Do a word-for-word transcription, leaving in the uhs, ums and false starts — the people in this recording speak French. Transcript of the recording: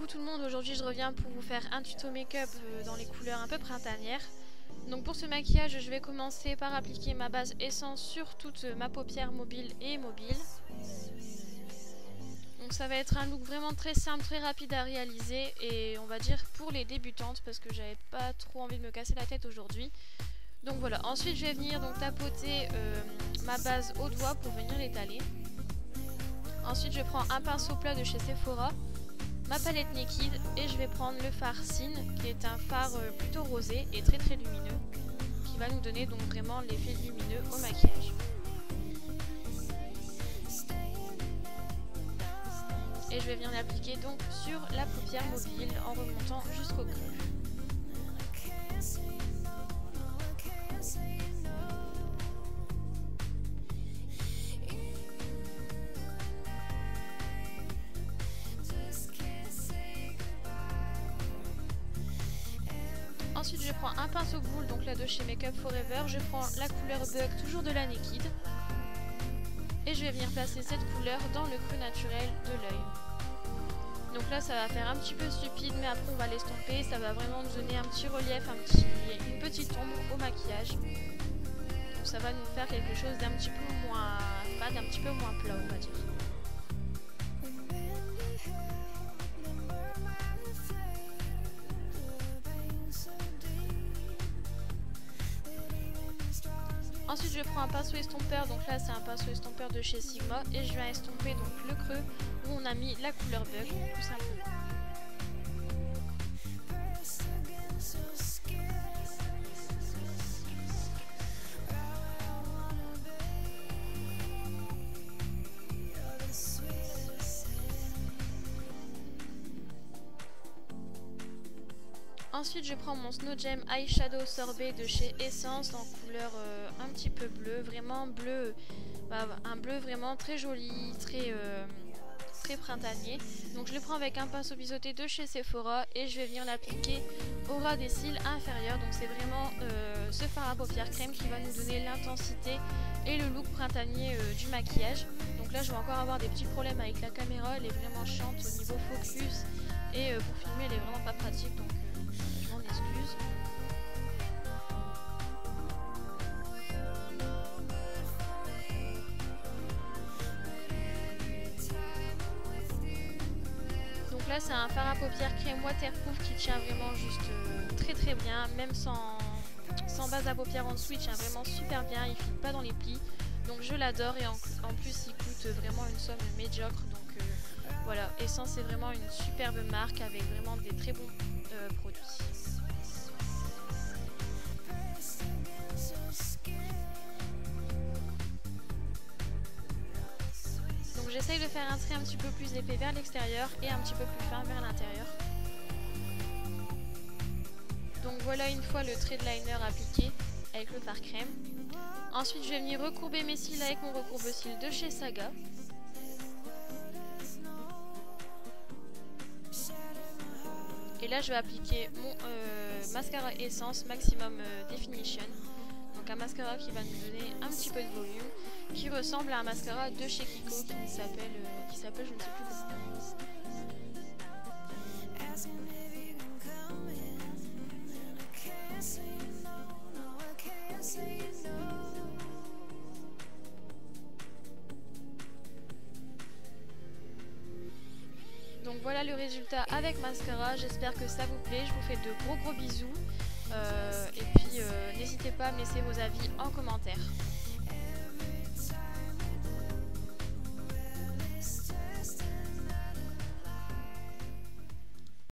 tout le monde, aujourd'hui je reviens pour vous faire un tuto make-up dans les couleurs un peu printanières. Donc pour ce maquillage je vais commencer par appliquer ma base essence sur toute ma paupière mobile et mobile. Donc ça va être un look vraiment très simple, très rapide à réaliser et on va dire pour les débutantes parce que j'avais pas trop envie de me casser la tête aujourd'hui. Donc voilà, ensuite je vais venir donc tapoter euh, ma base au doigt pour venir l'étaler. Ensuite je prends un pinceau plat de chez Sephora, ma palette Naked et je vais prendre le fard Sin qui est un fard euh, plutôt rosé et très très lumineux qui va nous donner donc vraiment l'effet lumineux au maquillage. Et je vais venir l'appliquer donc sur la paupière mobile en remontant jusqu'au creux. Ensuite je prends un pinceau boule, donc là de chez Make Up Forever, je prends la couleur Bug, toujours de la Naked. Et je vais venir placer cette couleur dans le creux naturel de l'œil. Donc là ça va faire un petit peu stupide, mais après on va l'estomper, ça va vraiment nous donner un petit relief, un petit, une petite ombre au maquillage. Donc ça va nous faire quelque chose d'un petit peu moins fade, un petit peu moins plat on va dire. Ensuite je prends un pinceau estompeur, donc là c'est un pinceau estompeur de chez Sigma et je viens estomper donc le creux où on a mis la couleur Bug tout simplement. Ensuite je prends mon Snow Gem Eyeshadow Sorbet de chez Essence en couleur euh, un petit peu bleu, vraiment bleu, bah, un bleu vraiment très joli, très, euh, très printanier. Donc je le prends avec un pinceau biseauté de chez Sephora et je vais venir l'appliquer au ras des cils inférieurs. Donc c'est vraiment euh, ce fard à paupières crème qui va nous donner l'intensité et le look printanier euh, du maquillage. Donc là je vais encore avoir des petits problèmes avec la caméra, elle est vraiment chiante au niveau focus et euh, pour filmer elle est vraiment pas pratique. Donc je m'en excuse. Donc là c'est un fard à paupières crème waterproof qui tient vraiment juste euh, très très bien, même sans, sans base à paupières en dessous, il tient vraiment super bien, il ne file pas dans les plis. Donc je l'adore et en, en plus il coûte vraiment une somme médiocre. Donc euh, voilà, Essence c'est vraiment une superbe marque avec vraiment des très bons euh, produits. Donc j'essaye de faire un trait un petit peu plus épais vers l'extérieur et un petit peu plus fin vers l'intérieur. Donc voilà une fois le trait de liner appliqué avec le fard crème. Ensuite je vais venir recourber mes cils avec mon recourbe-cils de chez Saga. Et là je vais appliquer mon euh, mascara Essence Maximum euh, Definition. Donc un mascara qui va nous donner un petit peu de volume, qui ressemble à un mascara de chez Kiko qui s'appelle, euh, qui s'appelle je ne sais plus comment. Donc voilà le résultat avec mascara, j'espère que ça vous plaît, je vous fais de gros gros bisous euh, et puis euh, n'hésitez pas à me laisser vos avis en commentaire.